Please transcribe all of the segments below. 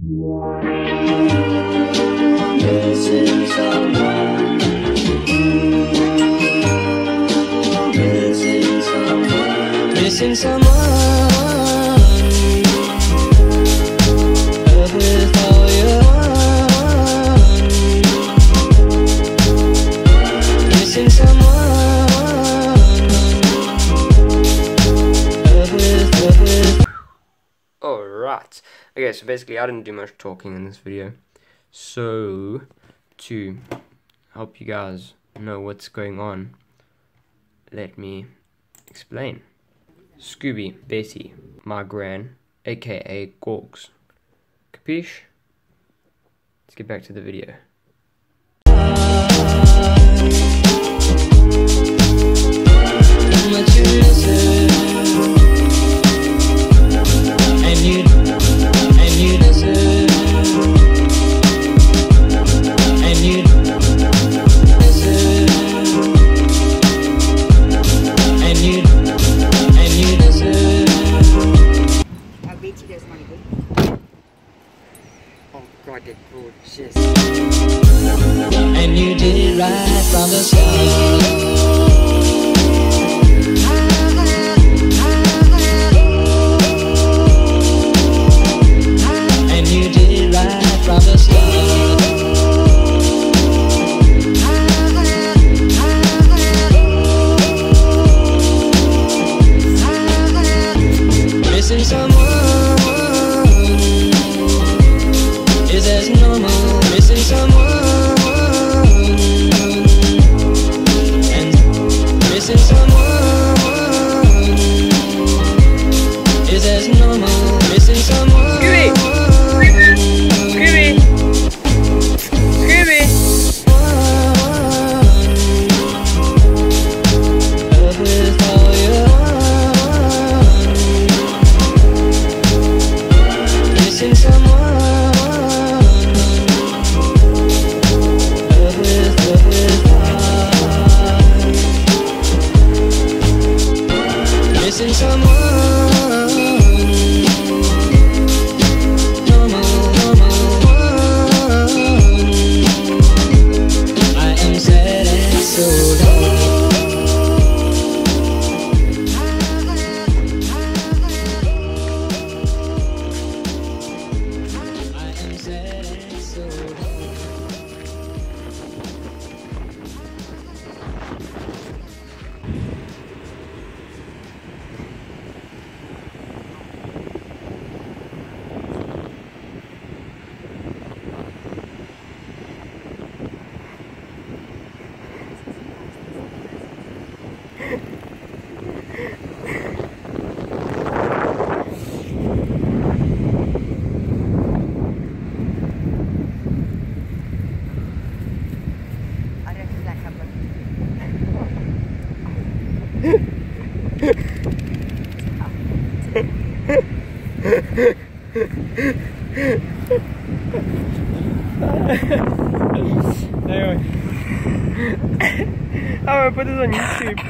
Missing someone. Missing someone. Missing someone. With all your own. Missing someone. With. Alright. Okay, so basically I didn't do much talking in this video. So, to help you guys know what's going on, let me explain. Scooby, Betty, my gran, aka Gorgs. Capiche? Let's get back to the video. Oh God, they're gorgeous. And you did it right from the start. And you did it right from the start. Missing someone is as normal. Missing someone, and missing someone is as normal. Missing someone. Scooby! Scooby! Scooby! With all your own. Missing someone. Missing someone. I am sad and so low. I am sad and so Anyway, I'm gonna put this on YouTube.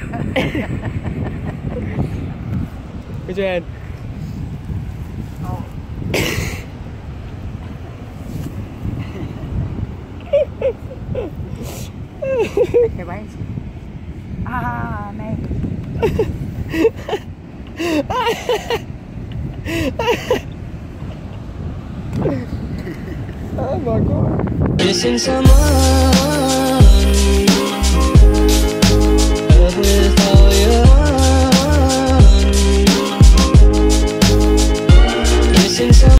Put your hand. Oh. Okay, wait. Ah, mate. Oh my God. Missing someone.